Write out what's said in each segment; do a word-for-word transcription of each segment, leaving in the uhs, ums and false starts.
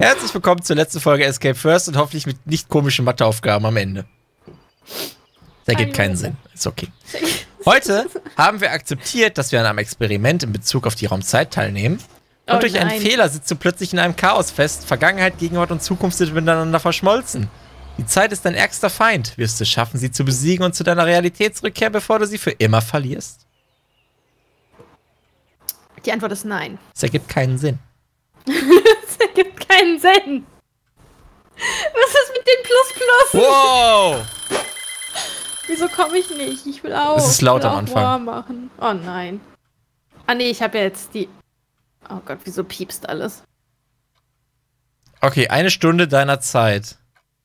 Herzlich willkommen zur letzten Folge Escape First und hoffentlich mit nicht komischen Matheaufgaben am Ende. Das ergibt keinen Sinn. Ist okay. Heute haben wir akzeptiert, dass wir an einem Experiment in Bezug auf die Raumzeit teilnehmen. Und Oh durch einen nein. Fehler sitzt du plötzlich in einem Chaos fest. Vergangenheit, Gegenwart und Zukunft sind miteinander verschmolzen. Die Zeit ist dein ärgster Feind. Wirst du es schaffen, sie zu besiegen und zu deiner Realität zurückkehren, bevor du sie für immer verlierst? Die Antwort ist nein. Das ergibt keinen Sinn. Das ergibt keinen Sinn. Was ist mit dem Plus Plus? Wow! Wieso komme ich nicht? Ich will auch. Es ist laut ich will am auch Anfang. War machen. Oh nein. Ah nee, ich habe ja jetzt die... Oh Gott, wieso piepst alles? Okay, eine Stunde deiner Zeit.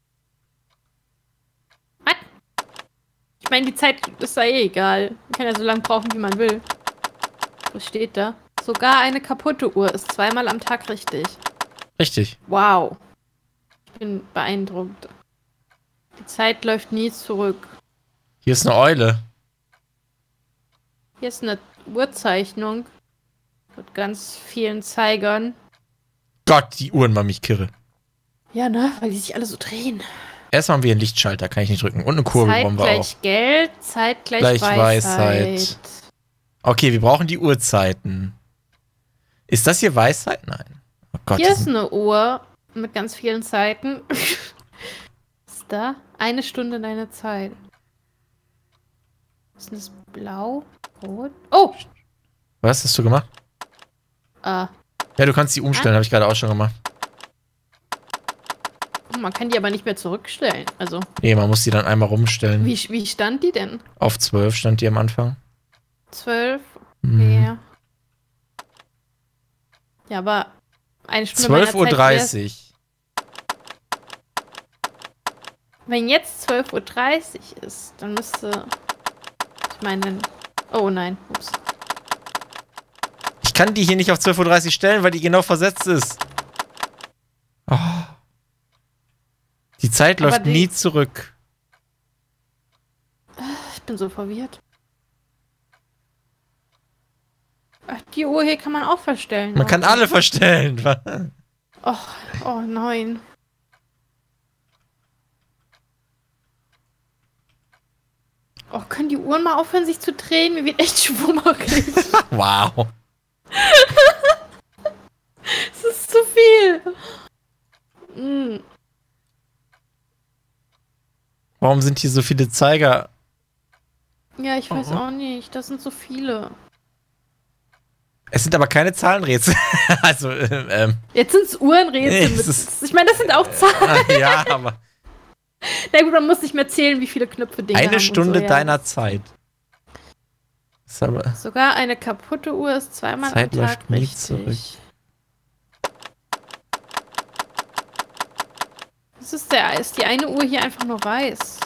Was? Ich meine, die Zeit ist da eh egal. Man kann ja so lange brauchen, wie man will. Was steht da? Sogar eine kaputte Uhr ist zweimal am Tag richtig. Richtig. Wow. Ich bin beeindruckt. Die Zeit läuft nie zurück. Hier ist eine Eule. Hier ist eine Uhrzeichnung mit ganz vielen Zeigern. Gott, die Uhren machen mich kirre. Ja, ne? Weil die sich alle so drehen. Erstmal haben wir einen Lichtschalter, kann ich nicht drücken. Und eine Kurbel Zeit brauchen wir auch. gleich Geld, Zeit gleich, Gleich Weisheit. Weisheit. Okay, wir brauchen die Uhrzeiten. Ist das hier Weisheit? Nein. Oh Gott. Hier die ist sind- eine Uhr mit ganz vielen Zeiten. Was ist da? Eine Stunde deine Zeit. Ist das blau? Rot? Oh! Was hast du gemacht? Ah. Ja, du kannst die umstellen, habe ich gerade auch schon gemacht. Oh, man kann die aber nicht mehr zurückstellen. Also, Nee, man muss die dann einmal rumstellen. wie, wie stand die denn? Auf zwölf stand die am Anfang. Zwölf? Hm. Ja. Ja, aber eine Stunde zwölf Uhr meiner Zeit dreißig. wär's- Wenn jetzt zwölf Uhr dreißig ist, dann müsste... Ich meine... Oh nein, ups. Ich kann die hier nicht auf zwölf Uhr dreißig stellen, weil die genau versetzt ist. Oh. Die Zeit Aber läuft die- nie zurück. Ich bin so verwirrt. Ach, die Uhr hier kann man auch verstellen. Man kann alle verstellen. Oh, oh nein. Oh, können die Uhren mal aufhören, sich zu drehen? Mir wird echt schwummerig. Wow. Das ist zu viel. Mm. Warum sind hier so viele Zeiger? Ja, ich weiß Oh. auch nicht. Das sind so viele. Es sind aber keine Zahlenrätsel. also, ähm, ähm, Jetzt sind es Uhrenrätsel. Nee, mit, es ist- ich meine, das sind auch Zahlen. äh, ja, aber Na gut, man muss nicht mehr zählen, wie viele Knöpfe Dinge haben. eine und Stunde so, ja. deiner Zeit. Ist aber Sogar eine kaputte Uhr ist zweimal Zeit am Tag läuft nie richtig. zurück. Das ist, der, ist die eine Uhr hier einfach nur weiß?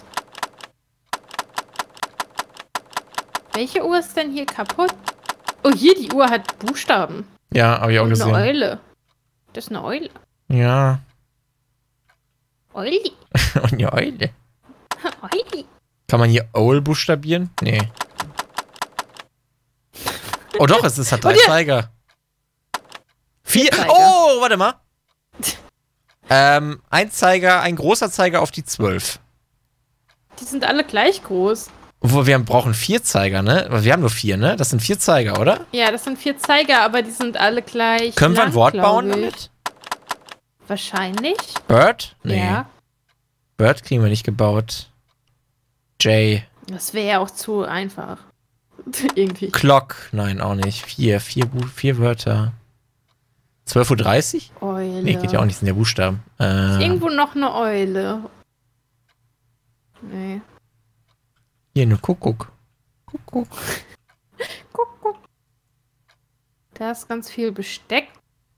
Welche Uhr ist denn hier kaputt? Oh, hier, die Uhr hat Buchstaben. ja, habe ich auch Und eine gesehen. Eule. Das ist eine Eule. Ja. Euli. Und die Eule. Euli. Kann man hier Owl buchstabieren? Nee. Oh doch, es, es hat drei Und ja- Zeiger. Vier. Zeiger. Oh, warte mal. ähm, ein Zeiger, ein großer Zeiger auf die zwölf. Die sind alle gleich groß. Wo wir brauchen vier Zeiger, ne? Wir haben nur vier, ne? Das sind vier Zeiger, oder? Ja, das sind vier Zeiger, aber die sind alle gleich Können wir lang, ein Wort glaub bauen ich. damit? Wahrscheinlich. Bird? Nee. Ja. Bird kriegen wir nicht gebaut. J. Das wäre ja auch zu einfach. Irgendwie. Clock. Nein, auch nicht. Vier. Vier, Bu vier Wörter. zwölf Uhr dreißig? Eule. Nee, geht ja auch nicht, sind ja Buchstaben. Ist Äh, irgendwo noch eine Eule. Nee. hier, eine Kuckuck. Kuckuck. Kuckuck. Da ist ganz viel Besteck.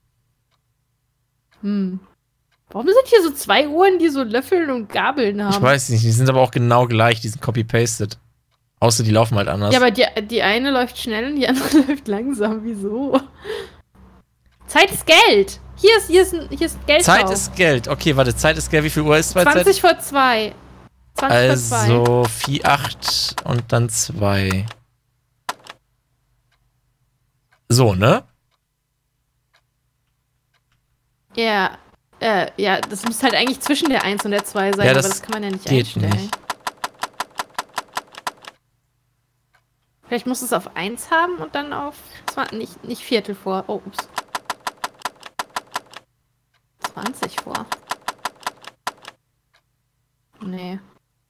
Hm. Warum sind hier so zwei Uhren, die so Löffeln und Gabeln haben? Ich weiß nicht, die sind aber auch genau gleich, die sind copy-pasted. Außer die laufen halt anders. Ja, aber die, die eine läuft schnell und die andere läuft langsam. Wieso? Zeit ist Geld. Hier ist, hier ist, ein- hier ist Geld Zeit drauf. ist Geld. Okay, warte, Zeit ist Geld. Wie viel Uhr ist bei zwanzig Zeit? vor zwei. zwanzig vor zwei. Also vier, acht und dann zwei. So, ne? Ja. Äh, ja, das muss halt eigentlich zwischen der eins und der zwei sein, Ja, aber das das kann man ja nicht geht einstellen. nicht. Vielleicht muss es auf eins haben und dann auf zwanzig, nicht, nicht Viertel vor. Oh, ups. zwanzig vor. Nee.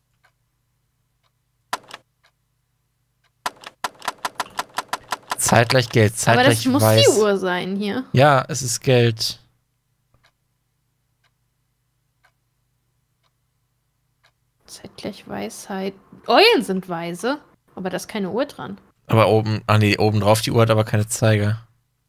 Zeitgleich Geld, Aber das zeitgleich muss weiß. die Uhr sein hier. Ja, es ist Geld. Zeitgleich Weisheit. Eulen sind weise, aber da ist keine Uhr dran. Aber oben, ah nee, oben drauf die Uhr hat aber keine Zeiger.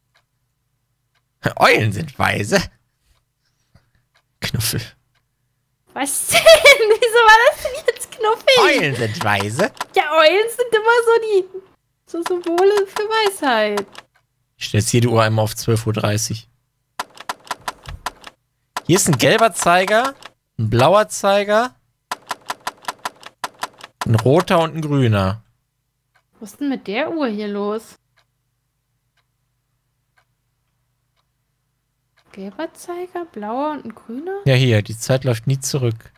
Eulen sind weise. Knuffel. Was denn? Wieso war das denn jetzt knuffig? Eulen sind weise. Ja, Eulen sind immer so die so Symbole für Weisheit. Ich stelle jetzt jede Uhr einmal auf zwölf Uhr dreißig. Hier ist ein gelber Zeiger, ein blauer Zeiger, ein roter und ein grüner. Was ist denn mit der Uhr hier los? Gelber Zeiger, blauer und ein grüner? Ja, hier, die Zeit läuft nie zurück.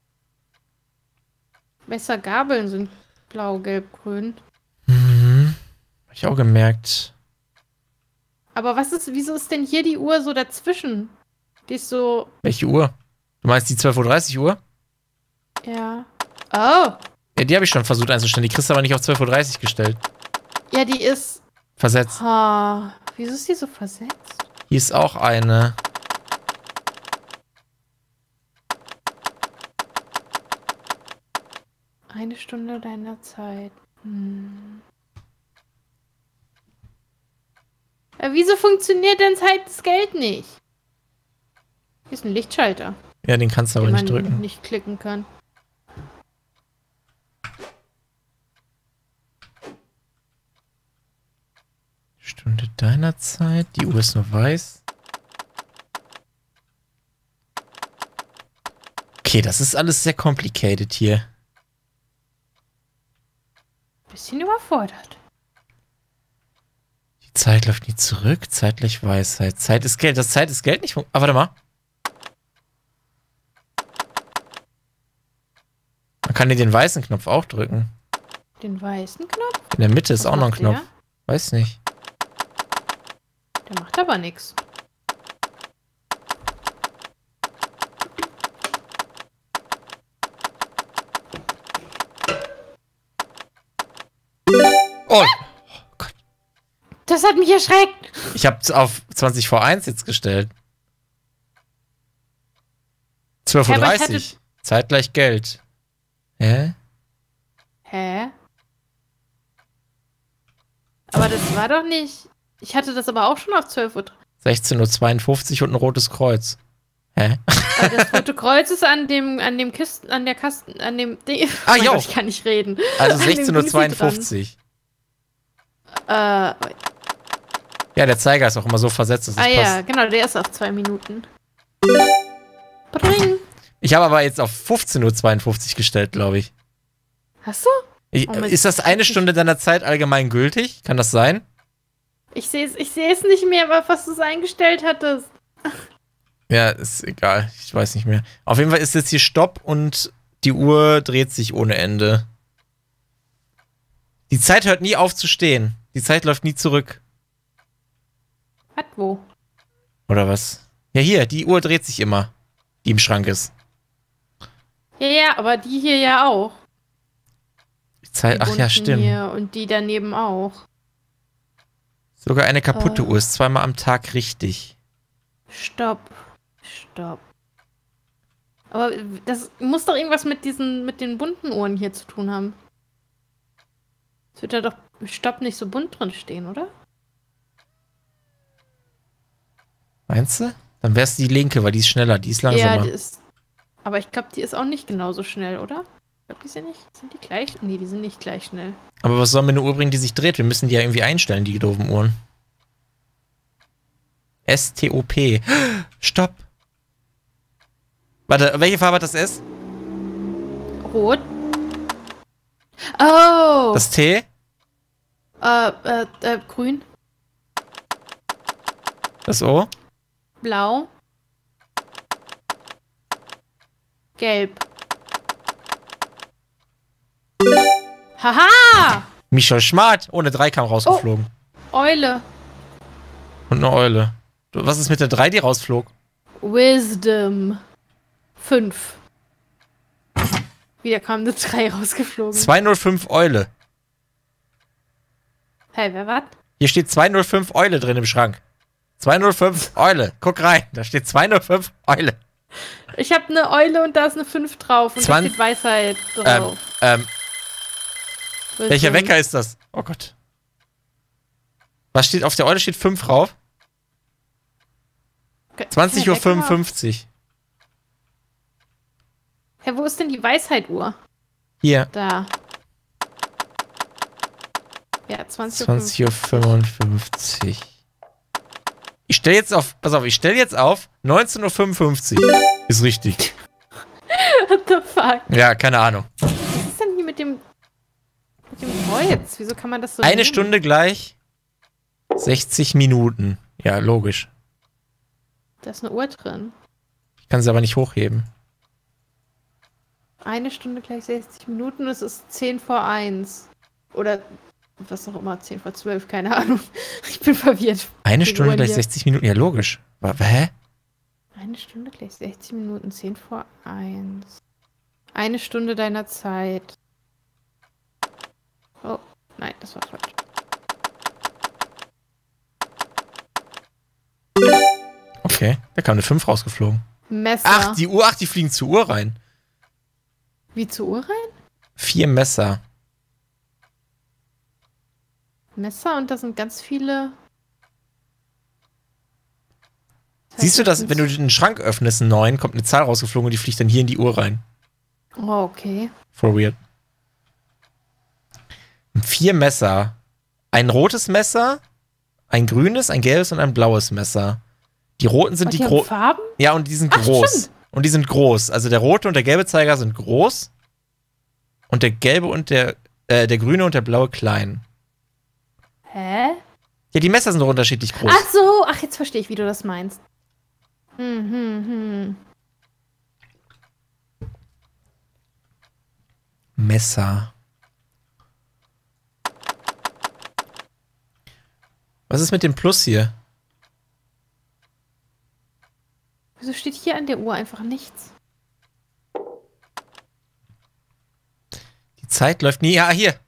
Besser Gabeln sind blau, gelb, grün. Mhm. Hab ich auch gemerkt. Aber was ist, wieso ist denn hier die Uhr so dazwischen? Die ist so, Welche Uhr? Du meinst die zwölf Uhr dreißig Uhr? ja. Oh, Ja, die habe ich schon versucht einzustellen. Die kriegst du aber nicht auf zwölf Uhr dreißig gestellt. ja, die ist, Versetzt. ha, wieso ist die so versetzt? Hier ist auch eine. Eine Stunde deiner Zeit. Hm. Ja, wieso funktioniert denn Zeit das Geld nicht? Hier ist ein Lichtschalter, Ja, den kannst du aber den nicht man drücken. nicht klicken kann. Stunde deiner Zeit. Die Uhr ist nur weiß. Okay, das ist alles sehr complicated hier. Bisschen überfordert. Die Zeit läuft nie zurück. Zeitlich Weisheit. Zeit ist Geld. Das Zeit ist Geld nicht. Ah, warte mal. Man kann hier den weißen Knopf auch drücken. Den weißen Knopf? In der Mitte ist Was auch noch ein macht Knopf. der? Weiß nicht. Der macht aber nichts. Oh! Gott. Das hat mich erschreckt. Ich habe auf zwanzig vor eins jetzt gestellt. zwölf Uhr Ja, aber ich dreißig. Zeitgleich Geld. Hä? Hä? Aber das war doch nicht... Ich hatte das aber auch schon auf zwölf Uhr. sechzehn Uhr zweiundfünfzig und ein rotes Kreuz. Hä? Aber das rote Kreuz ist an dem, an dem Kisten, an der Kasten, an dem Ding. Ah, Oh mein jo. Gott, ich kann nicht reden. Also An dem sechzehn Uhr Ding zweiundfünfzig. dran. Äh, Ja, der Zeiger ist auch immer so versetzt, dass es ah passt. ja, genau, der ist auf zwei Minuten. Bring. Ich habe aber jetzt auf fünfzehn Uhr zweiundfünfzig gestellt, glaube ich. Hast du? ich Oh mein ist das eine Stunde deiner Zeit allgemein gültig? Kann das sein? Ich sehe es ich seh's nicht mehr, aber was du es eingestellt hattest. Ja, ist egal. Ich weiß nicht mehr. Auf jeden Fall ist jetzt hier Stopp und die Uhr dreht sich ohne Ende. Die Zeit hört nie auf zu stehen. Die Zeit läuft nie zurück. Was, wo? Oder was? Ja, hier, die Uhr dreht sich immer. Die im Schrank ist. Ja, ja, aber die hier ja auch. Die Zeit, Die ach ja, bunten stimmt. Hier und die daneben auch. Sogar eine kaputte Äh. Uhr ist zweimal am Tag richtig. Stopp. Stopp. Aber das muss doch irgendwas mit diesen, mit den bunten Uhren hier zu tun haben. Es wird da doch Stopp nicht so bunt drin stehen, oder? Meinst du? Dann wär's die linke, weil die ist schneller, die ist Ja, langsamer. die ist. Aber ich glaube, die ist auch nicht genauso schnell, oder? Ich glaube, die sind nicht. Sind die gleich? Nee, die sind nicht gleich schnell. Aber was soll mir eine Uhr bringen, die sich dreht? Wir müssen die ja irgendwie einstellen, die doofen Uhren. S T O P. Stopp. Warte, welche Farbe hat das S? Rot. Oh! Das T? äh, äh, äh, grün. Das O? Blau. Gelb. Haha! Michel Schmart. Ohne drei kam rausgeflogen. Oh, Eule. Und eine Eule. Was ist mit der drei, die rausflog? Wisdom. fünf. Wieder kam eine drei rausgeflogen. zweihundertfünf Eule. Hey, wer war? Hier steht zweihundertfünf Eule drin im Schrank. zweihundertfünf Eule. Guck rein. Da steht zweihundertfünf Eule. Ich habe eine Eule und da ist eine fünf drauf. Und Zwan- da steht Weisheit drauf. Ähm, ähm. Welcher Wecker ist das? Oh Gott. Was steht auf der Eule? Steht fünf drauf. zwanzig Uhr fünfundfünfzig. Hä, wo ist denn die Weisheit-Uhr? Hier. Da. Ja, zwanzig Uhr fünfundfünfzig. Ich stelle jetzt auf, pass auf, ich stelle jetzt auf neunzehn Uhr fünfundfünfzig. Ist richtig. What the fuck? Ja, keine Ahnung. Was ist denn hier mit dem, mit dem Kreuz? Wieso kann man das so Eine nehmen? Stunde gleich sechzig Minuten. Ja, logisch. Da ist eine Uhr drin. Ich kann sie aber nicht hochheben. Eine Stunde gleich sechzig Minuten, es ist zehn vor eins. Oder was auch immer, zehn vor zwölf, keine Ahnung. Ich bin verwirrt. Eine Die Stunde Uhr gleich hier. sechzig Minuten, ja logisch. Aber, hä? Eine Stunde gleich sechzig Minuten, zehn vor eins. Eine Stunde deiner Zeit. Oh, nein, das war falsch. Okay, da kam eine fünf rausgeflogen. Messer. Ach, die Uhr, ach, die fliegen zur Uhr rein. Wie zur Uhr rein? Vier Messer. Messer und da sind ganz viele. Das heißt, Siehst du das, sind- wenn du den Schrank öffnest, einen neuen, kommt eine Zahl rausgeflogen und die fliegt dann hier in die Uhr rein. Oh, okay. For weird. Vier Messer. Ein rotes Messer, ein grünes, ein gelbes und ein blaues Messer. Die roten sind Und die die haben großen. Farben? Ja, und die sind Ach, groß. stimmt. Und die sind groß. Also der rote und der gelbe Zeiger sind groß. Und der gelbe und der, äh, der grüne und der blaue klein. Hä? Ja, die Messer sind doch unterschiedlich groß. Ach so, ach, jetzt verstehe ich, wie du das meinst. Hm, hm, hm. Messer. Was ist mit dem Plus hier? Wieso steht hier an der Uhr einfach nichts? Die Zeit läuft nie. Ja, hier.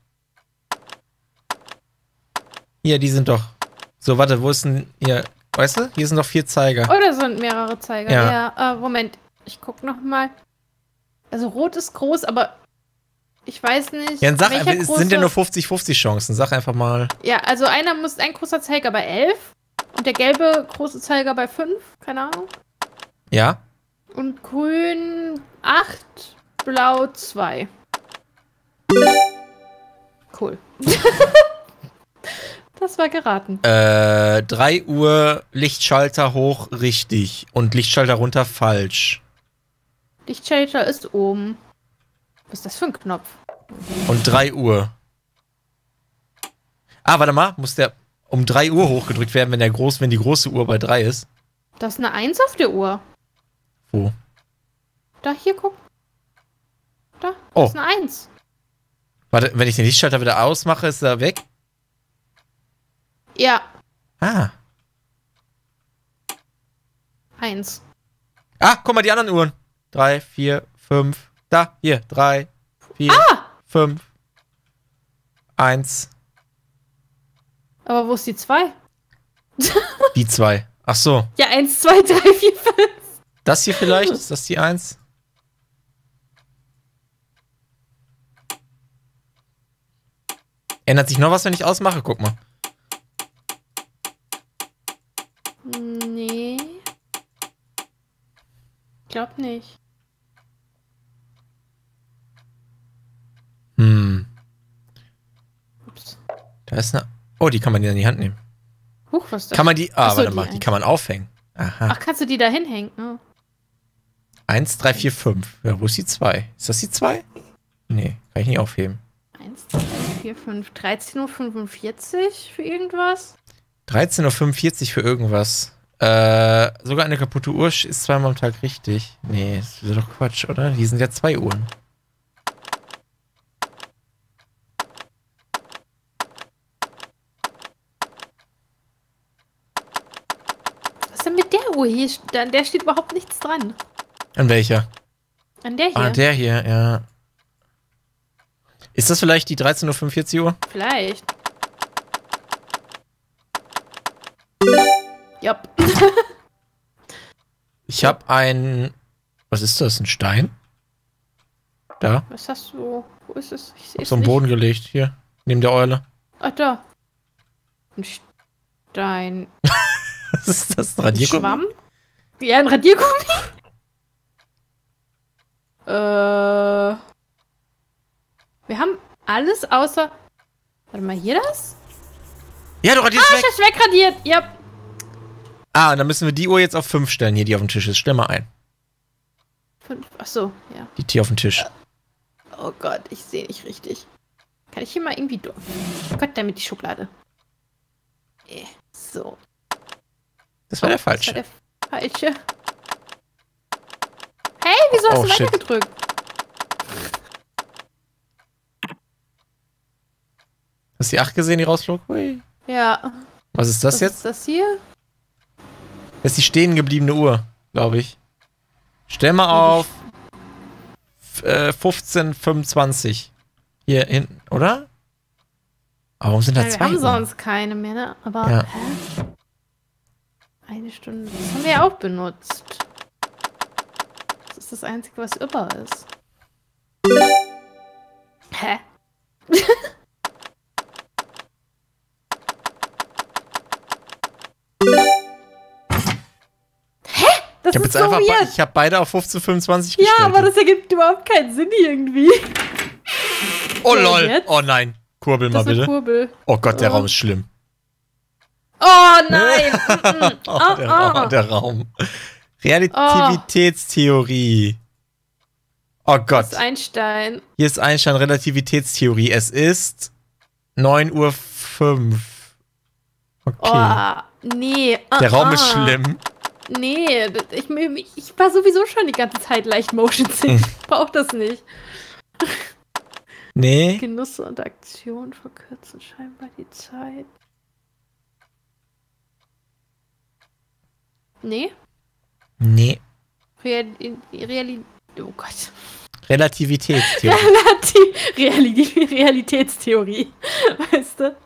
Hier, die sind doch. So, warte, wo ist denn hier? Weißt du? Hier sind noch vier Zeiger. Oh, da sind mehrere Zeiger. Ja. Ja, äh, Moment. Ich guck noch mal. Also rot ist groß, aber ich weiß nicht. Ja, dann sag welcher einfach, es große... sind ja nur fünfzig fünfzig Chancen. Sag einfach mal. Ja, also einer muss ein großer Zeiger bei elf und der gelbe große Zeiger bei fünf, keine Ahnung. Ja? Und grün acht, blau zwei. Cool. Das war geraten. Äh, drei Uhr, Lichtschalter hoch, richtig. Und Lichtschalter runter, falsch. Lichtschalter ist oben. Was ist das für ein Knopf? Und drei Uhr. Ah, warte mal, muss der um drei Uhr hochgedrückt werden, wenn der groß, wenn die große Uhr bei drei ist. Da ist eine eins auf der Uhr. Wo? Da, hier, guck. Da, Oh. ist eine eins. Warte, wenn ich den Lichtschalter wieder ausmache, ist er weg? Ja, Ah. eins. Ah, guck mal, die anderen Uhren. Drei, vier, fünf. Da, hier. Drei, vier, Ah! fünf. Eins. Aber wo ist die zwei? Die zwei. Ach so. Ja, eins, zwei, drei, vier, fünf. Das hier vielleicht? Ist das die eins? Ändert sich noch was, wenn ich ausmache? Guck mal. Nee. Glaub nicht. Hm. Ups. Da ist eine. Oh, die kann man in die Hand nehmen. Huch, was ist das? Kann man die. Ah, Ach so, warte die mal. Die eins. kann man aufhängen. Aha. Ach, kannst du die da hinhängen? Oh. Eins, drei, vier, fünf. Ja, wo ist die zwei? Ist das die zwei? Nee, kann ich nicht aufheben. eins, zwei, vier, fünf, dreizehn Uhr fünfundvierzig für irgendwas? dreizehn Uhr fünfundvierzig für irgendwas. Äh, sogar eine kaputte Uhr ist zweimal am Tag richtig. Nee, das ist doch Quatsch, oder? Hier sind ja zwei Uhren. Was ist denn mit der Uhr hier? An der steht überhaupt nichts dran. An welcher? An der hier. Ah, der hier, ja. Ist das vielleicht die dreizehn Uhr fünfundvierzig Uhr? Vielleicht. Ja. Ich habe ein... Was ist das? Ein Stein? Da. Was hast du? Wo ist es? Ich sehe Auf es so einen nicht. Boden gelegt. Hier. Neben der Eule. Ach, da. Ein Stein. Was ist das? Ein Ein Radiergummi? Schwamm? Ja, ein Radiergummi? äh. Wir haben alles außer. Warte mal, hier das? Ja, du radierst Ah, weg. ich hab's wegradiert. Ja. Ah, und dann müssen wir die Uhr jetzt auf fünf stellen, hier, die auf dem Tisch ist. Stell mal ein. Fünf. Ach so, ja. Die Tier auf dem Tisch. Oh Gott, ich sehe nicht richtig. Kann ich hier mal irgendwie durch? Oh Gott, damit die Schublade. Eh, So. Das war der Das war falsche. der falsche. Hey, wieso hast Oh, du shit. weitergedrückt? Hast du die acht gesehen, die rausflog? Hui. Ja. Was ist das Was jetzt? ist das hier? Das ist die stehen gebliebene Uhr, glaube ich. Stell mal auf äh, fünfzehn fünfundzwanzig. Hier hinten, oder? Aber warum sind da Nein, wir zwei haben Uhren? sonst keine mehr, ne? Aber. Ja. Hä? Eine Stunde. Das haben wir ja auch benutzt. Das ist das Einzige, was über ist. Hä? Das Ich habe ist jetzt so einfach, weird. be- ich habe beide auf fünfzehn fünfundzwanzig Ja, gestellt. aber das ergibt überhaupt keinen Sinn irgendwie. Oh Ja, lol. jetzt? Oh nein. Kurbel mal Das ist eine bitte. Kurbel. Oh Gott, der Oh. Raum ist schlimm. Oh nein! Mm, mm. Oh, Oh, der, oh. Raum, der Raum. Relativitätstheorie. Oh Das Gott. ist Einstein. Hier ist Einstein Relativitätstheorie. Es ist neun Uhr fünf. Okay. Oh, nee. Ah, der Raum ah. ist schlimm. Nee, ich, ich war sowieso schon die ganze Zeit leicht motion sick. Ich brauch das nicht. Nee. Genuss und Aktion verkürzen scheinbar die Zeit. Nee? Nee. Real, Reali oh Gott. Relativitätstheorie. Relati Reali Realitätstheorie. Weißt du?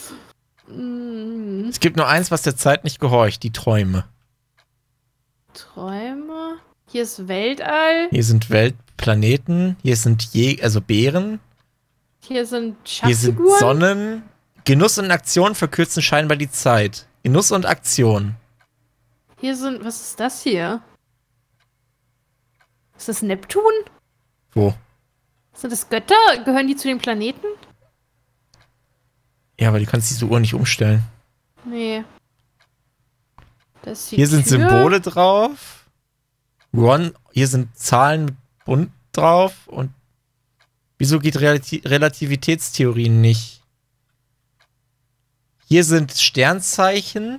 Mm, Es gibt nur eins, was der Zeit nicht gehorcht. Die Träume. Träume. Hier ist Weltall. Hier sind Weltplaneten. Hier sind Je also Bären. Hier sind Hier sind Schatzfiguren. Sonnen. Genuss und Aktion verkürzen scheinbar die Zeit. Genuss und Aktion. Hier sind. Was ist das hier? Ist das Neptun? Wo? Sind das Götter? Gehören die zu den Planeten? Ja, aber du kannst diese Uhr nicht umstellen. Nee. Das ist die Hier sind Tür. Symbole drauf. Ron, hier sind Zahlen mit bunt drauf. Und wieso geht Relati Relativitätstheorie nicht? Hier sind Sternzeichen.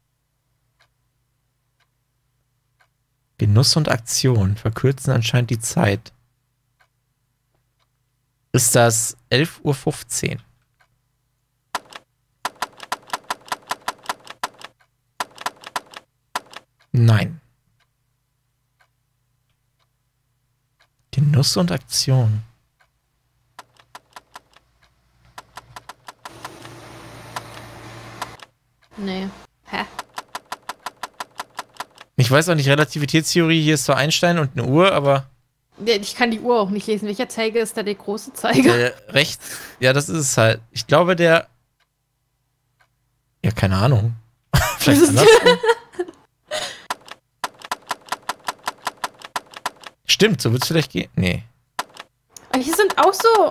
Genuss und Aktion verkürzen anscheinend die Zeit. Ist das elf Uhr fünfzehn? Nein. Genuss und Aktion. Nee. Hä? Ich weiß auch nicht, Relativitätstheorie, hier ist zwar Einstein und eine Uhr, aber Ja, ich kann die Uhr auch nicht lesen. Welcher Zeiger ist da der große Zeiger? der rechts, ja, das ist es halt. Ich glaube, der, ja, keine Ahnung. Vielleicht Das ist- andersrum. Stimmt, so wird es vielleicht gehen. Nee. Aber hier sind auch so.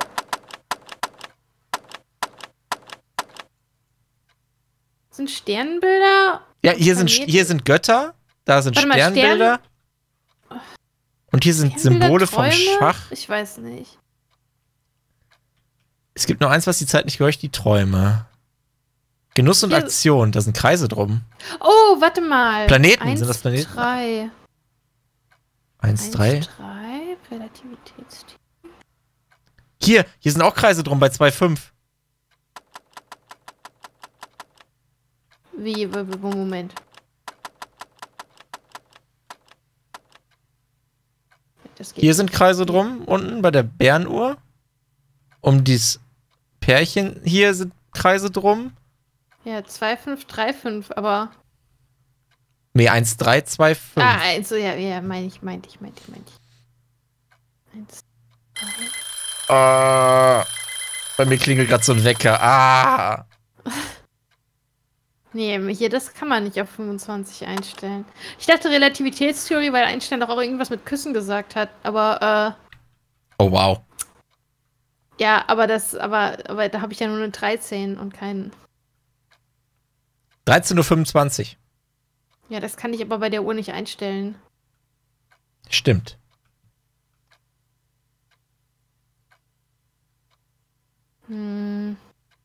Sind Sternbilder? Ja, hier sind, Planeten? hier sind Götter, da sind Warte mal, Sternbilder. Und hier sind Sternbilder, Symbole vom Träume? Schach. Ich weiß nicht. Es gibt nur eins, was die Zeit nicht gehorcht, die Träume. Genuss und Hier- Aktion, da sind Kreise drum. Oh, warte mal. Planeten, Eins, sind das Planeten? drei. Eins, drei. drei, Relativitätstheorie. Hier, hier sind auch Kreise drum bei zwei, fünf. Wie, wo, wo, Moment. Das geht Hier nicht. sind Kreise drum, unten bei der Bärenuhr. Um dieses Pärchen hier sind Kreise drum. Ja, zwei, fünf, drei, fünf, aber. Nee, eins, drei, zwei, fünf. Ah, also, ja, ja, meine ich, meinte ich, meinte ich, meinte ich. Eins, drei. Ah, bei mir klingelt gerade so ein Wecker. Ah. Nee, hier, das kann man nicht auf fünfundzwanzig einstellen. Ich dachte Relativitätstheorie, weil Einstein doch auch irgendwas mit Küssen gesagt hat, aber, äh. Oh, wow. Ja, aber das, aber, aber da habe ich ja nur eine dreizehn und keinen. dreizehn Uhr fünfundzwanzig. Ja, das kann ich aber bei der Uhr nicht einstellen. Stimmt. Hm.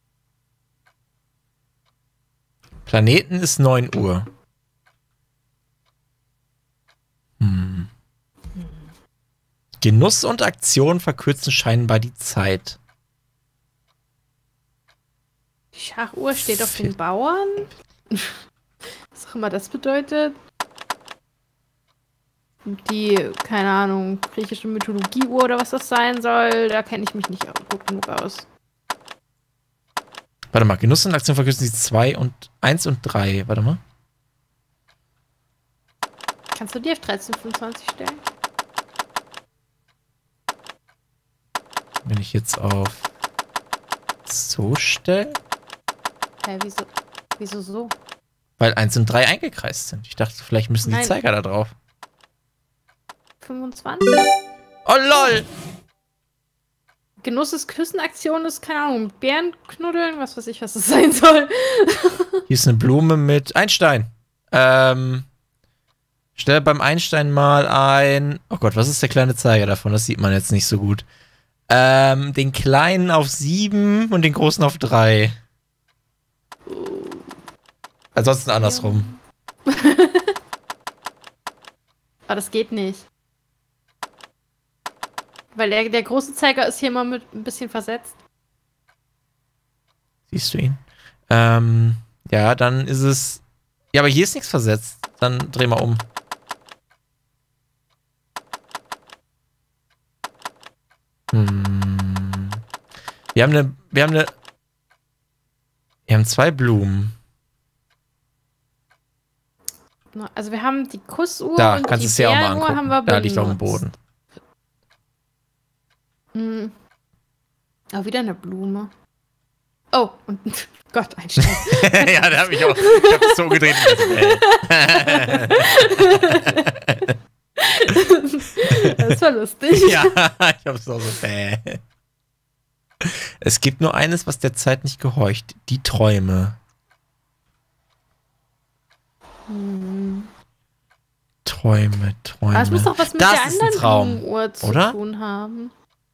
Planeten ist neun Uhr. Hm. Genuss und Aktion verkürzen scheinbar die Zeit. Die Schachuhr steht auf den Bauern. Was auch immer das bedeutet. Die, keine Ahnung, griechische Mythologie-Uhr oder was das sein soll, da kenne ich mich nicht gut genug aus. Warte mal, Genuss und Aktion verkürzen die zwei und eins und drei. Warte mal. Kannst du die auf dreizehn fünfundzwanzig stellen? Wenn ich jetzt auf so stelle, Hä, wieso? Wieso so? weil eins und drei eingekreist sind. Ich dachte, vielleicht müssen die Nein. Zeiger da drauf. fünfundzwanzig? Oh lol! Genuss ist Küssenaktion ist, keine Ahnung, mit Bären knuddeln, was weiß ich, was das sein soll. Hier ist eine Blume mit Einstein. Ähm, stell beim Einstein mal ein. Oh Gott, was ist der kleine Zeiger davon? Das sieht man jetzt nicht so gut. Ähm, den kleinen auf sieben und den großen auf drei. Ansonsten andersrum. Aber das geht nicht. Weil der, der große Zeiger ist hier mal mit ein bisschen versetzt. Siehst du ihn? Ähm, ja, dann ist es. Ja, aber hier ist nichts versetzt. Dann dreh mal um. Hm. Wir haben eine. Wir haben eine. Wir haben zwei Blumen. Also wir haben die Kussuhr Da, und kannst die du es ja auch mal Bärenuhr haben angucken. wir Da liegt auf dem benutzt. Boden. Hm. Oh, wieder eine Blume. Oh, und Gott, Einstein. Ja, da habe ich auch. Ich hab so gedreht. Das war lustig. Ja, ich hab's auch so. Bäh. Es gibt nur eines, was der Zeit nicht gehorcht. Die Träume. Hm. Träume, Träume. Aber es muss doch was mit Das der ist ein anderen Traum, Blumenuhr zu oder? tun haben.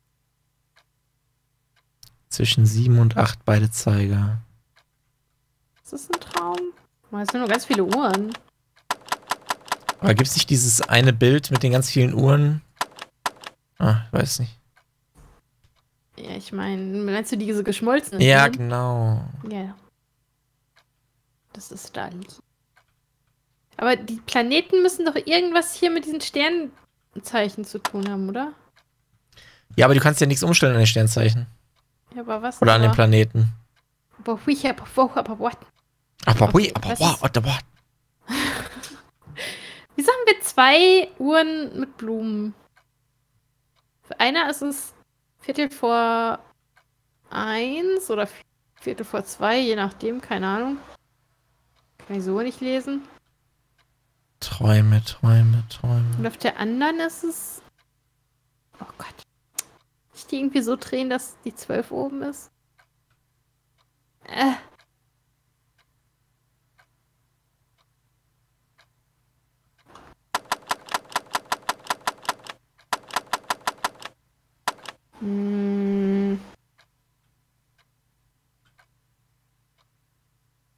Zwischen sieben und acht beide Zeiger. Ist das ein Traum? Oh, es sind nur ganz viele Uhren. Aber gibt's nicht dieses eine Bild mit den ganz vielen Uhren? Ah, ich weiß nicht. Ja, ich meine, meinst du diese geschmolzenen? Ja, Uhren? genau. Ja. Das ist da. Aber die Planeten müssen doch irgendwas hier mit diesen Sternzeichen zu tun haben, oder? Ja, aber du kannst ja nichts umstellen an den Sternzeichen. Ja, aber was? Oder an den aber, Planeten. aber, hui, aber, aber, aber what? Aber Okay, hui, aber was wow, ist- what, what? Wieso haben wir zwei Uhren mit Blumen? Für einer ist es Viertel vor eins oder Viertel vor zwei, je nachdem, keine Ahnung. Kann ich so nicht lesen. Träume, Träume, Träume. Und auf der anderen ist es. Oh Gott. Ich die irgendwie so drehen, dass die zwölf oben ist. Äh. Hm.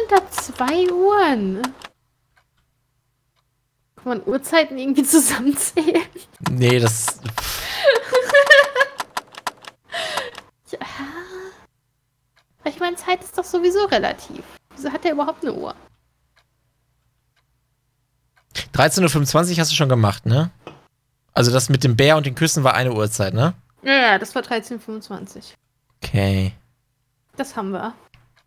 sind da zwei Uhren? Kann man Uhrzeiten irgendwie zusammenzählen? Nee, das... Ja. Ich meine, Zeit ist doch sowieso relativ. Wieso hat der überhaupt eine Uhr? dreizehn Uhr fünfundzwanzig hast du schon gemacht, ne? Also das mit dem Bär und den Küssen war eine Uhrzeit, ne? Ja, ja, das war dreizehn Uhr fünfundzwanzig. Okay. Das haben wir.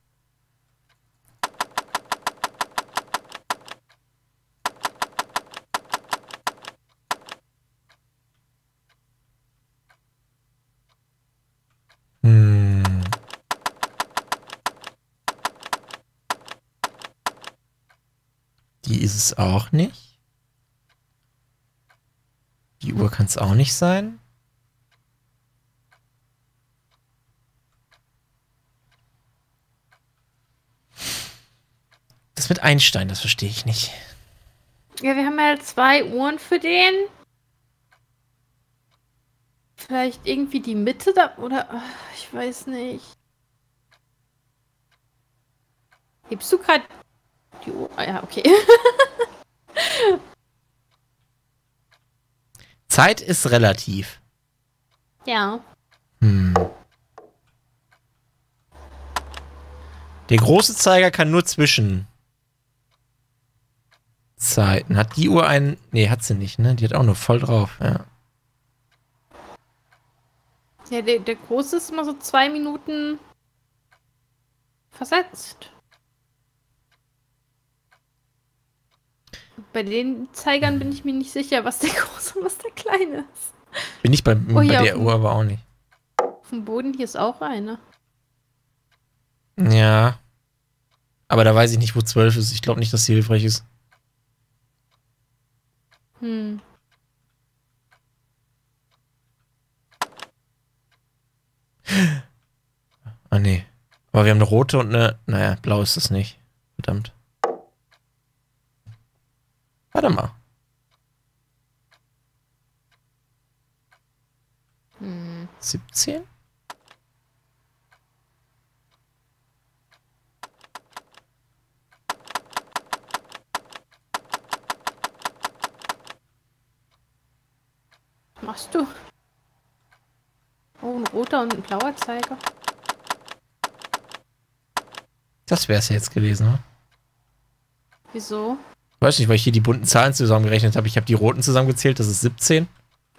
Hm. Die ist es auch nicht. Die Uhr kann es auch nicht sein. Das mit Einstein, das verstehe ich nicht. Ja, wir haben halt zwei Uhren für den. Vielleicht irgendwie die Mitte da, oder ach, ich weiß nicht. Hebst du gerade die Uhr? Ah, ja, okay. Zeit ist relativ. Ja. Hm. Der große Zeiger kann nur zwischen Zeiten. Hat die Uhr einen... Nee, hat sie nicht, ne? Die hat auch nur voll drauf, ja. Ja, der, der große ist immer so zwei Minuten versetzt. Bei den Zeigern bin ich mir nicht sicher, was der große und was der kleine ist. Bin ich bei, Oh, bei hier der auf Uhr aber auch nicht. Auf dem Boden hier ist auch eine. Ja. Aber da weiß ich nicht, wo zwölf ist. Ich glaube nicht, dass sie hilfreich ist. Hm. Ah, nee. Aber wir haben eine rote und eine... Naja, blau ist das nicht. Verdammt. Warte mal. Hm. siebzehn? Was machst du? Oh, ein roter und ein blauer Zeiger. Das wäre es ja jetzt gewesen, ne? Wieso? Weiß nicht, weil ich hier die bunten Zahlen zusammengerechnet habe. Ich habe die roten zusammengezählt, das ist siebzehn.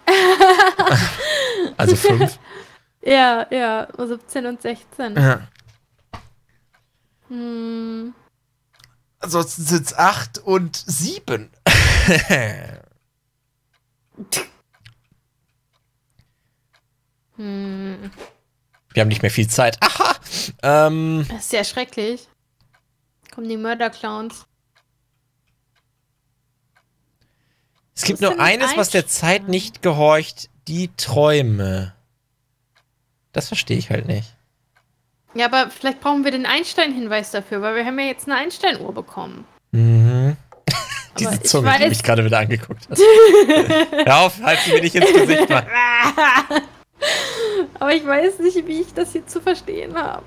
Also fünf. Ja, ja, siebzehn und sechzehn. Ja. Hm. Ansonsten sind es acht und sieben. Hm. Wir haben nicht mehr viel Zeit. Aha! Ähm, Das ist ja schrecklich. Kommen die Mörderclowns. es gibt Was ist nur denn mit eines, was der Zeit nicht gehorcht. Die Träume. Das verstehe ich halt nicht. Ja, aber vielleicht brauchen wir den Einstein-Hinweis dafür, weil wir haben ja jetzt eine Einstein-Uhr bekommen. Mhm. Diese ich Zunge, die weiß- mich gerade wieder angeguckt hat. Hör auf, halt sie mir nicht ins Gesicht, Mann. Aber ich weiß nicht, wie ich das hier zu verstehen habe.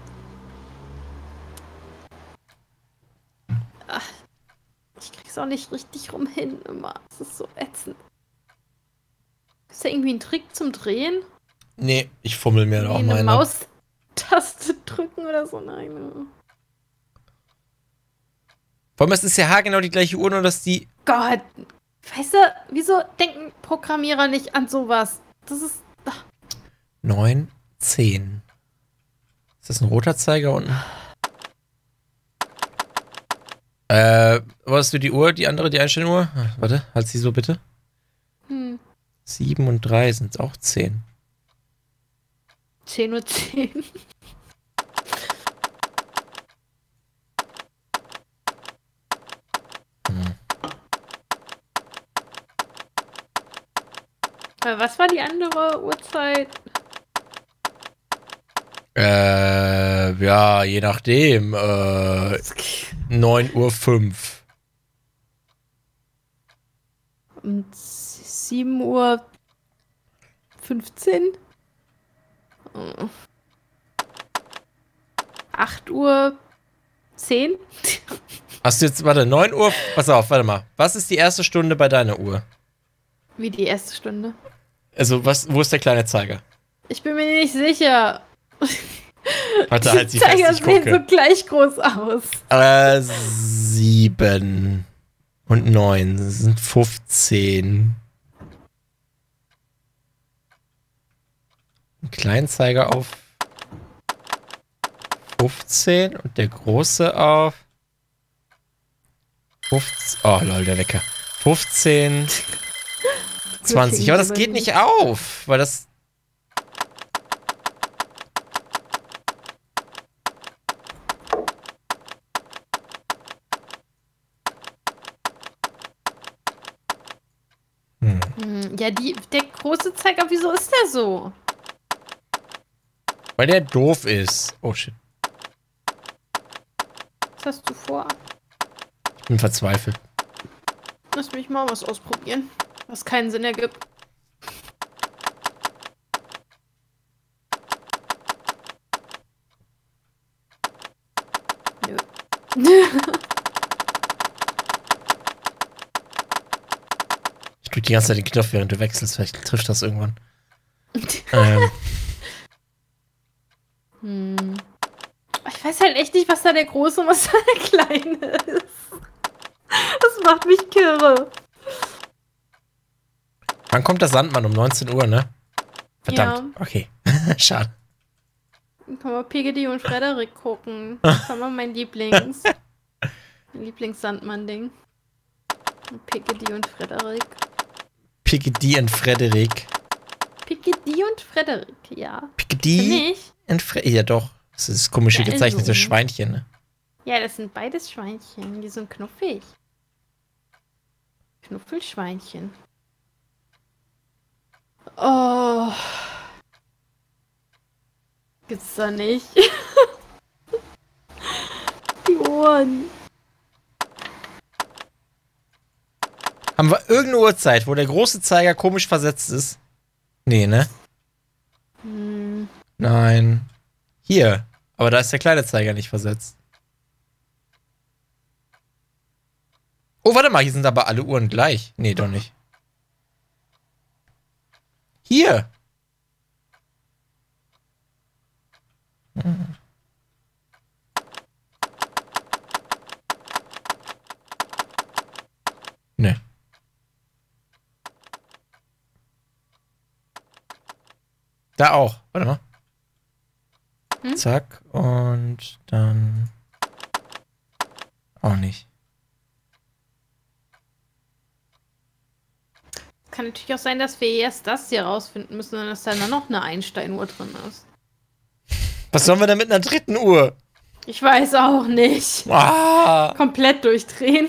Ach, ich krieg's auch nicht richtig rum hin immer. Es ist so ätzend. Ist da irgendwie ein Trick zum Drehen? Nee, ich fummel mir da Nee, auch eine meine. Maustaste drücken oder so? Nein. Vor allem, es ist ja haargenau die gleiche Uhr, nur dass die... Gott. Weißt du, wieso denken Programmierer nicht an sowas? Das ist... Ach. neun, zehn. Ist das ein roter Zeiger unten? Äh, was für die Uhr? Die andere, die Einstelluhr? Ach, warte, halt sie so bitte. Hm. sieben und drei sind auch zehn. zehn Uhr zehn. Hm. Äh, Was war die andere Uhrzeit? Äh, ja, je nachdem. Äh, neun Uhr fünf. Und sieben Uhr fünfzehn? acht Uhr zehn. Hast du jetzt, warte, neun Uhr? Pass auf, warte mal. Was ist die erste Stunde bei deiner Uhr? Wie die erste Stunde? Also, was, wo ist der kleine Zeiger? Ich bin mir nicht sicher. Warte, halt sie die Zeiger fest, ich sehen gucke. so gleich groß aus. Äh, sieben und neun sind fünfzehn. Ein Kleinzeiger auf fünfzehn und der große auf fünfzehn. Oh, lol, der Wecker. fünfzehn, zwanzig. Aber das geht nicht auf, weil das... Hm. Ja, die, der große Zeiger, wieso ist der so? Weil der doof ist. Oh, shit. Was hast du vor? Ich bin verzweifelt. Lass mich mal was ausprobieren, was keinen Sinn ergibt. Nö. Ich drück die ganze Zeit den Knopf, während du wechselst. Vielleicht trifft das irgendwann. ähm. Hm. Ich weiß halt echt nicht, was da der große und was da der kleine ist. Das macht mich kirre. Wann kommt der Sandmann? Um neunzehn Uhr, ne? Verdammt. Ja. Okay. Schade. Dann können wir Piggy und Frederik gucken. Das war mal mein Lieblings. Mein Lieblings-Sandmann-Ding. Piggy und Frederik. Piggy und Frederik. Piggy und Frederik, ja. Piggy Nicht? und Frederik. Ja, doch. Das ist das komische Ja, gezeichnete also. Schweinchen, ne? Ja, das sind beides Schweinchen. Die sind knuffig. Knuffelschweinchen. Oh. Gibt's da nicht. Die Ohren. Haben wir irgendeine Uhrzeit, wo der große Zeiger komisch versetzt ist? Nee, ne? Hm. Nein. Hier. Aber da ist der kleine Zeiger nicht versetzt. Oh, warte mal, hier sind aber alle Uhren gleich. Nee, doch nicht. Hier. Hm. Nee. Da auch. Warte mal. Hm? Zack. Und dann... Auch nicht. Kann natürlich auch sein, dass wir erst das hier rausfinden müssen und dass da dann noch eine Einsteinuhr drin ist. Was sollen wir denn mit einer dritten Uhr? Ich weiß auch nicht. Ah. Komplett durchdrehen.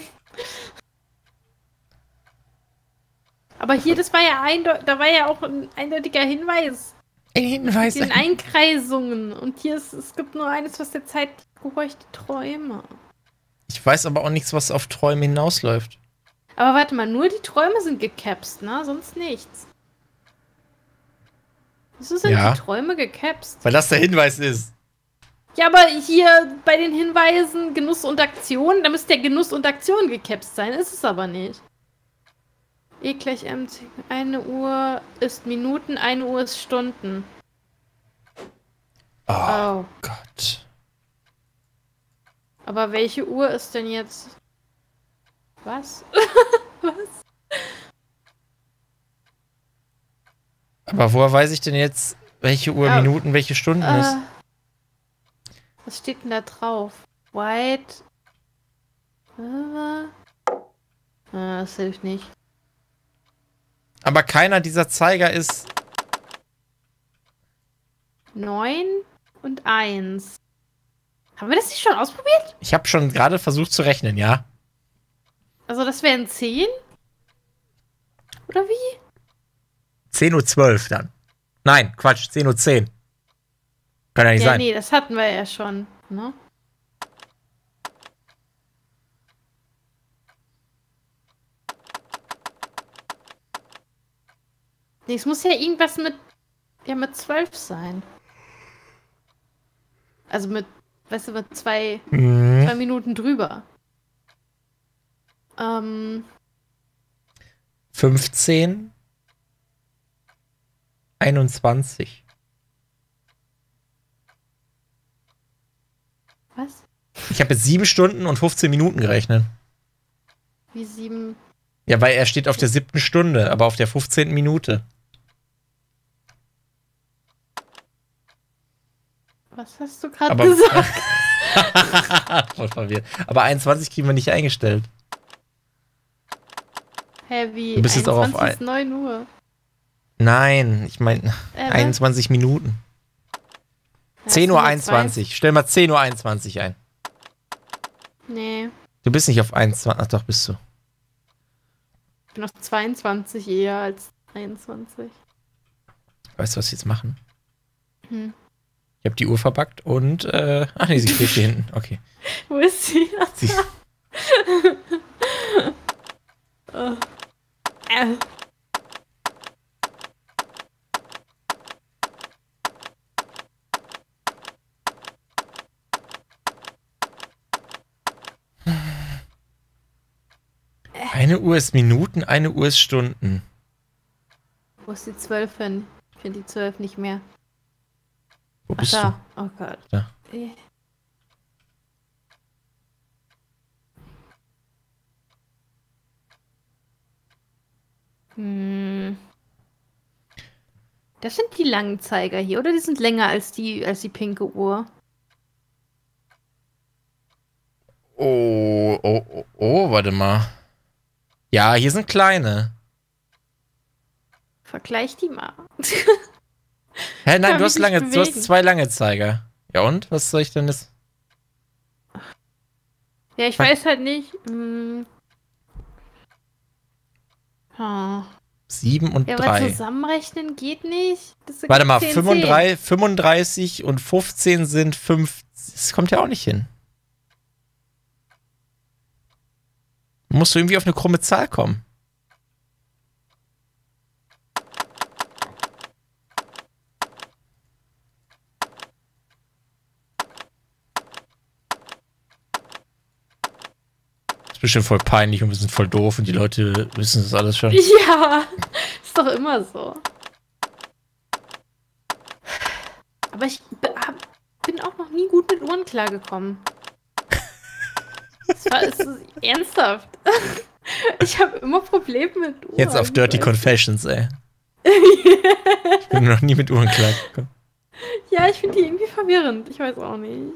Aber hier, das war ja eindeutig, da war ja auch ein eindeutiger Hinweis. Ein Hinweis. In den Einkreisungen. Und hier ist, es gibt nur eines, was der Zeit gehorcht, die Träume. Ich weiß aber auch nichts, was auf Träume hinausläuft. Aber warte mal, nur die Träume sind gecapst, ne? Sonst nichts. Wieso sind Ja. die Träume gecapst? Weil das der Hinweis ist. Ja, aber hier bei den Hinweisen Genuss und Aktion, da müsste der Genuss und Aktion gecapst sein. Ist es aber nicht. E gleich M. Eine Uhr ist Minuten, eine Uhr ist Stunden. Oh, Oh. Gott. Aber welche Uhr ist denn jetzt... Was? Was? Aber woher weiß ich denn jetzt, welche Uhr, Ja. Minuten, welche Stunden Äh, ist? was steht denn da drauf? White. Äh, ah, das hilft nicht. Aber keiner dieser Zeiger ist... Neun und eins. Haben wir das nicht schon ausprobiert? Ich habe schon gerade versucht zu rechnen, ja? Also das wären zehn? Oder wie? zehn Uhr zwölf dann. Nein, Quatsch, zehn Uhr zehn. Kann ja nicht Ja, sein. nee, das hatten wir ja schon, ne? Nee, es muss ja irgendwas mit, ja, mit zwölf sein. Also mit, weißt du, mit zwei Mhm. Mhm. Zwei Minuten drüber. Ähm. fünfzehn, einundzwanzig. Was? Ich habe jetzt sieben Stunden und fünfzehn Minuten gerechnet. Wie sieben. Ja, weil er steht auf der siebten Stunde, aber auf der fünfzehnten Minute. Was hast du gerade Aber- gesagt? Voll verwirrt. Aber einundzwanzig kriegen wir nicht eingestellt. Hä, wie? Du bist jetzt auch auf einundzwanzig ist neun Uhr. Nein, ich meine Äh, was? einundzwanzig Minuten. Ja, zehn es Uhr sind nur einundzwanzig. Stell mal zehn Uhr einundzwanzig ein. zwei- Nee, Du bist nicht auf einundzwanzig. Ach doch, bist du. ich bin auf zweiundzwanzig eher als einundzwanzig. Weißt du, was wir jetzt machen? Hm. Ich habe die Uhr verbackt und, äh, ach nee, sie steht hier hinten. Okay. Wo ist sie? Sie, Oh. Äh. eine Uhr ist Minuten, eine Uhr ist Stunden. Wo ist die zwölf hin? Ich finde die zwölf nicht mehr. Wo Ach bist da. Oh Gott. Da. Äh. Hm. Das sind die langen Zeiger hier, oder? Die sind länger als die, als die pinke Uhr. du? Oh, oh, oh, oh, warte mal. Ja, hier sind kleine. Vergleich die mal. Hä, nein, Kann du hast mich lange, nicht du hast bewegen. zwei lange Zeiger. Ja und? Was soll ich denn jetzt? Ja, ich Was? weiß halt nicht. Hm. Ah. Sieben und Ja, aber drei. zusammenrechnen geht nicht. Das sind Warte mal, zehn, fünfunddreißig, fünfunddreißig und fünfzehn sind fünf. Das kommt ja auch nicht hin. Musst du irgendwie auf eine krumme Zahl kommen. Das ist bestimmt voll peinlich und wir sind voll doof und die Leute wissen das alles schon. zehn. Ja, ist doch immer so. Aber ich be- hab- bin auch noch nie gut mit Uhren klargekommen. Das war es ist ernsthaft. Ich habe immer Probleme mit Uhren. Jetzt auf Dirty weißt du? Confessions, ey. Ich bin noch nie mit Uhren klargekommen. Ja, ich finde die irgendwie verwirrend. Ich weiß auch nicht.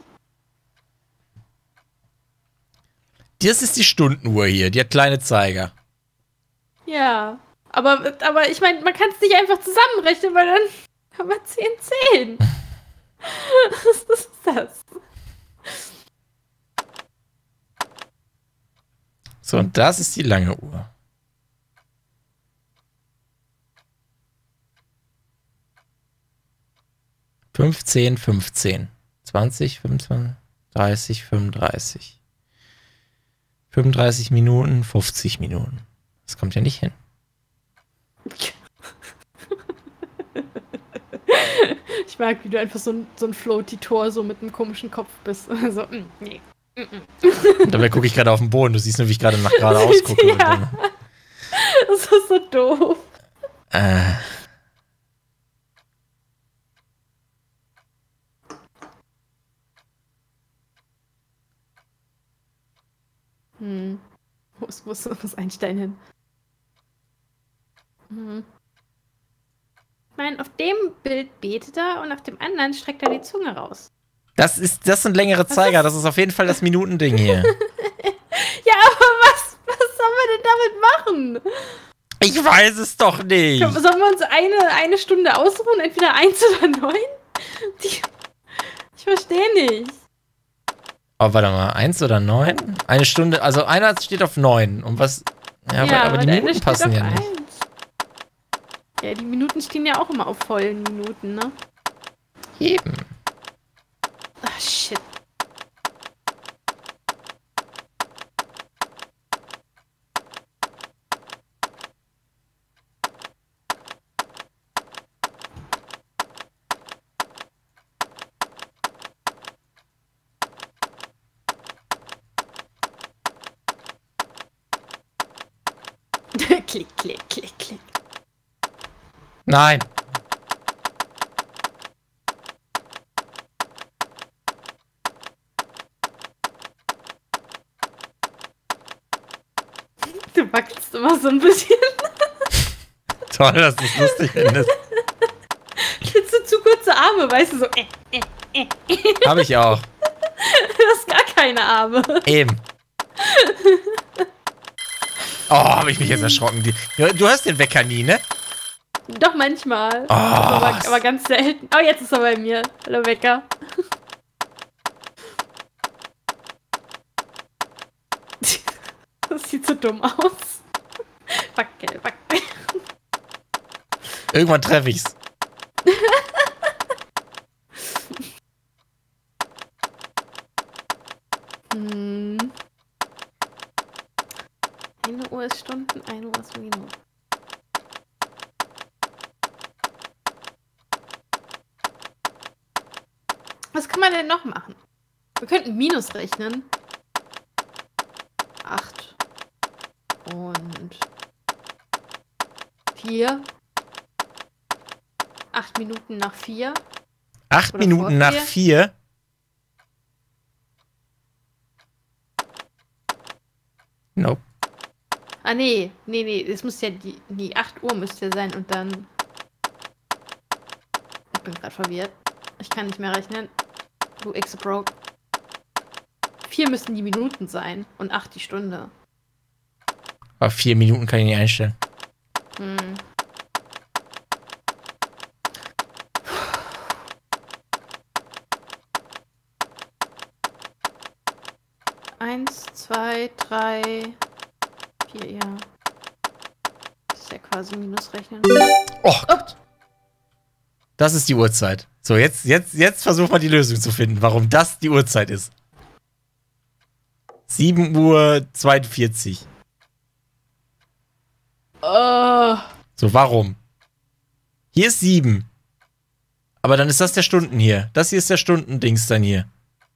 Das ist die Stundenuhr hier, die hat kleine Zeiger. Ja. Aber, aber ich meine, man kann es nicht einfach zusammenrechnen, weil dann haben wir zehn, zehn. Was ist das? So, und das ist die lange Uhr. fünfzehn, fünfzehn. zwanzig, fünfundzwanzig, dreißig, fünfunddreißig. fünfunddreißig Minuten, fünfzig Minuten. Das kommt ja nicht hin. Ich mag, wie du einfach so ein, so ein Floaty-Tor so mit einem komischen Kopf bist. So, mm, nee. Und dabei gucke ich gerade auf den Boden. Du siehst nur, wie ich gerade nach geradeaus gucke. Ja. Das ist so doof. Äh. Hm. Wo ist, wo ist, wo ist Einstein hin? Hm. Ich meine, auf dem Bild betet er und auf dem anderen streckt er die Zunge raus. Das, ist, das sind längere Zeiger. Das ist auf jeden Fall das Minutending hier. Ja, aber was, was sollen wir denn damit machen? Ich weiß es doch nicht. Sollen wir uns eine, eine Stunde ausruhen? Entweder eins oder neun? Die, ich verstehe nicht. Oh, warte mal. Eins oder neun? Eine Stunde. Also einer steht auf neun. Und was. Ja, aber, aber die der eine Minuten steht passen auf ja nicht. eins. Ja, die Minuten stehen ja auch immer auf vollen Minuten, ne? Eben. Ach, shit. Klick, klick, klick, klick. Nein. Du wackelst immer so ein bisschen. Toll, dass du es lustig findest. Jetzt so zu kurze Arme, weißt du, so äh, äh, äh. Hab ich auch. Du hast gar keine Arme. Eben. Oh, hab ich mich jetzt erschrocken. Die, du, du hörst den Wecker nie, ne? Doch, manchmal. Oh. Aber, aber ganz selten. Oh, jetzt ist er bei mir. Hallo, Wecker. Das sieht so dumm aus. Wackel, wackel. Irgendwann treffe ich's. Hm. Eine Uhr ist Stunden, eine Uhr ist Minuten. Was kann man denn noch machen? Wir könnten Minus rechnen. Acht. Und vier. Acht Minuten nach vier. Acht Oder Minuten vor nach vier? vier. Nope. Ah, nee. Nee, nee. Es muss ja die. Nee, acht Uhr müsste ja sein und dann. Ich bin gerade verwirrt. Ich kann nicht mehr rechnen. Du Ex-Broke. Vier müssten die Minuten sein und acht die Stunde. Aber vier Minuten kann ich nicht einstellen. Hm. Eins, zwei, drei, vier, ja. Das ist ja quasi Minusrechnen. Oh Gott. Das ist die Uhrzeit. So, jetzt, jetzt, jetzt versuch mal die Lösung zu finden, warum das die Uhrzeit ist. sieben Uhr zweiundvierzig. Oh. So, warum? Hier ist sieben. Aber dann ist das der Stunden hier. Das hier ist der Stundendings dann hier.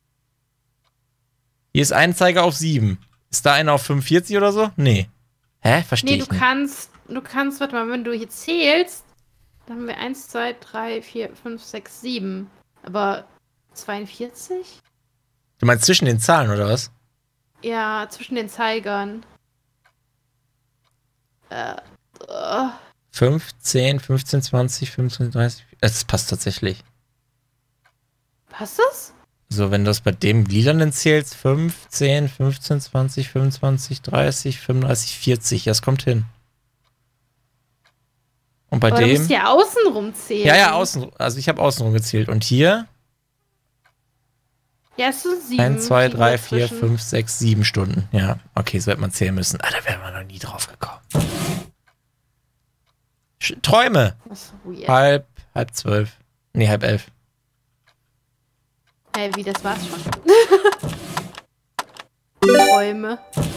Hier ist ein Zeiger auf sieben. Ist da einer auf fünfundvierzig oder so? Nee. Hä? Verstehe Nee, ich du nicht. kannst, du kannst, warte mal, wenn du hier zählst, dann haben wir eins, zwei, drei, vier, fünf, sechs, sieben. Aber zweiundvierzig? Du meinst zwischen den Zahlen, oder was? Ja, zwischen den Zeigern. Äh, uh. fünf, zehn, fünfzehn, zwanzig, fünfzehn, dreißig. Das passt tatsächlich. Passt das? So, wenn du das bei dem Lilanen zählst, fünf, zehn, fünfzehn, zwanzig, fünfundzwanzig, dreißig, fünfunddreißig, vierzig. Ja, es kommt hin. Und bei Aber dem... du musst ja außenrum zählen. Ja, ja, außen. Also ich habe außenrum gezählt. Und hier? Ja, es sind sieben. eins, zwei, sieben drei, vier, dazwischen. fünf, sechs, sieben Stunden. Ja, okay, so hätte man zählen müssen. Ah, da wären wir noch nie drauf gekommen. Sch Träume. Das ist weird. Halb, halb zwölf. Nee, halb elf. Hey, wie, das war's schon. Träume.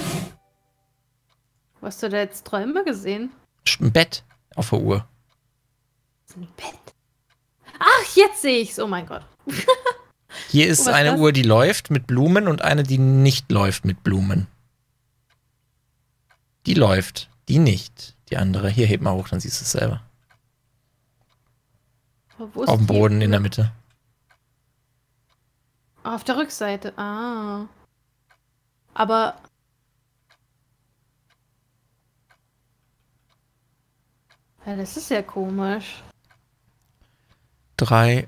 Wo hast du da jetzt Träume gesehen? Ein Bett auf der Uhr. Das ist ein Bett. Ach, jetzt sehe ich's. Oh mein Gott. Hier ist Oh, was eine das? Uhr, die läuft mit Blumen und eine, die nicht läuft mit Blumen. Die läuft, die nicht. Die andere. Hier, heb mal hoch, dann siehst du es selber. Aber wo ist Auf dem die Boden in Uhr? der Mitte. Auf der Rückseite. Ah. Aber. Ja, das ist ja komisch. Drei.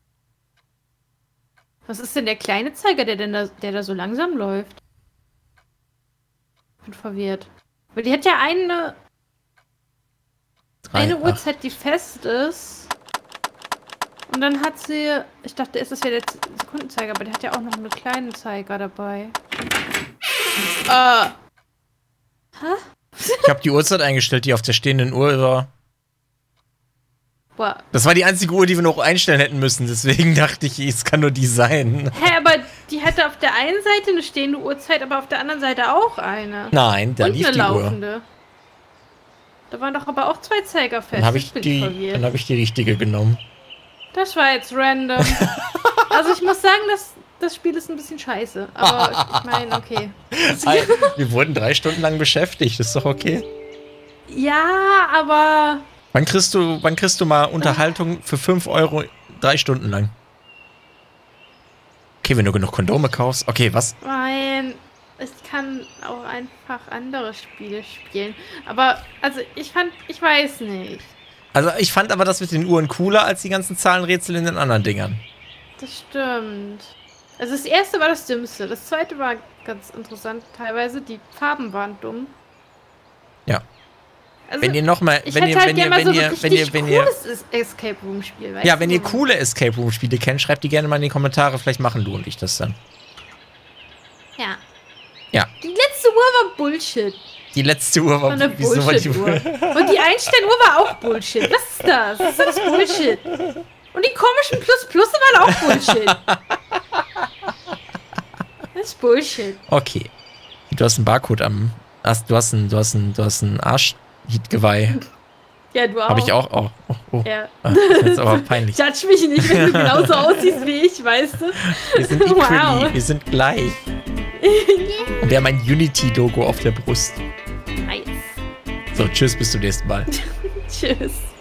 Was ist denn der kleine Zeiger, der denn da, der da so langsam läuft? Ich bin verwirrt. Weil die hat ja eine, drei eine acht. Uhrzeit, die fest ist. Und dann hat sie. Ich dachte, es ist ja der Z- Sekundenzeiger, aber der hat ja auch noch einen kleinen Zeiger dabei. Äh. Hä? Ich habe die Uhrzeit eingestellt, die auf der stehenden Uhr war. Boah. Das war die einzige Uhr, die wir noch einstellen hätten müssen. Deswegen dachte ich, es kann nur die sein. Hä, aber die hatte auf der einen Seite eine stehende Uhrzeit, aber auf der anderen Seite auch eine. Nein, da Und lief eine die Uhr. laufende. Da waren doch aber auch zwei Zeiger fest. Dann habe ich, bin die- verwirrt. dann hab ich die richtige genommen. Das war jetzt random. Also ich muss sagen, das, das Spiel ist ein bisschen scheiße. Aber ich meine, okay. Wir wurden drei Stunden lang beschäftigt. Ist doch okay. Ja, aber... Wann kriegst du, wann kriegst du mal Unterhaltung für fünf Euro drei Stunden lang? Okay, wenn du genug Kondome kaufst. Okay, was? Nein, ich kann auch einfach andere Spiele spielen. Aber, also, ich fand, ich weiß nicht. Also, ich fand aber das mit den Uhren cooler als die ganzen Zahlenrätsel in den anderen Dingern. Das stimmt. Also, das erste war das Dümmste. Das zweite war ganz interessant teilweise. Die Farben waren dumm. Ja. Also, wenn ihr nochmal, ich wenn hätte ihr, halt wenn ihr, gerne mal wenn so ihr, ein wenn ihr, richtig wenn ihr, cooles Escape Room Spiel, weißt ja, du? wenn ihr coole Escape Room Spiele kennt, schreibt die gerne mal in die Kommentare. Vielleicht machen du und ich das dann. Ja. Ja. Die letzte Uhr war Bullshit. Die letzte Uhr war, eine wieso war die Bullshit-Uhr. Und die Einstelluhr war auch Bullshit. Was ist das? Das ist alles Bullshit. Und die komischen Plus-Plus waren auch Bullshit. Das ist Bullshit. Okay. Du hast einen Barcode am. Ach, du hast einen, du hast einen, du hast einen Arsch-Geweih. Ja, du auch. Hab ich auch. Oh, oh, oh. Ja. Ah, das ist aber peinlich. Judge mich nicht, wenn du genauso aussiehst wie ich, weißt du? Wir sind equally, Wow. wir sind gleich. Und wir haben ein Unity-Logo auf der Brust. Nice. So, tschüss, bis zum nächsten Mal. Tschüss.